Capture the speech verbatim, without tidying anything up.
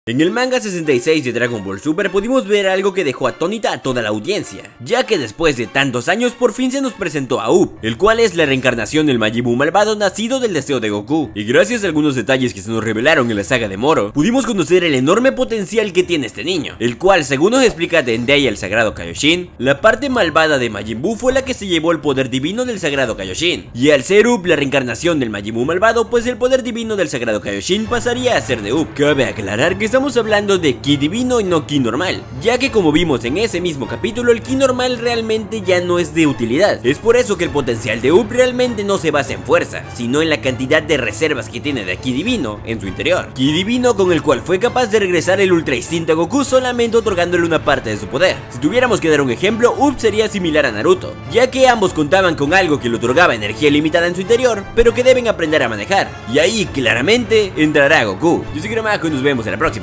En el manga sesenta y seis de Dragon Ball Super pudimos ver algo que dejó atónita a toda la audiencia, ya que después de tantos años por fin se nos presentó a Up, el cual es la reencarnación del Majin Buu malvado nacido del deseo de Goku, y gracias a algunos detalles que se nos revelaron en la saga de Moro, pudimos conocer el enorme potencial que tiene este niño, el cual según nos explica Dendei el Sagrado Kaioshin, la parte malvada de Majin Buu fue la que se llevó el poder divino del Sagrado Kaioshin, y al ser Up la reencarnación del Majin Buu malvado, pues el poder divino del Sagrado Kaioshin pasaría a ser de Up. Cabe aclarar que estamos hablando de Ki divino y no Ki normal, ya que como vimos en ese mismo capítulo, el Ki normal realmente ya no es de utilidad. Es por eso que el potencial de Up realmente no se basa en fuerza, sino en la cantidad de reservas que tiene de Ki divino en su interior. Ki divino con el cual fue capaz de regresar el Ultra Instinto a Goku solamente otorgándole una parte de su poder. Si tuviéramos que dar un ejemplo, Up sería similar a Naruto, ya que ambos contaban con algo que le otorgaba energía limitada en su interior, pero que deben aprender a manejar. Y ahí claramente entrará Goku. Yo soy Gramajo y nos vemos en la próxima.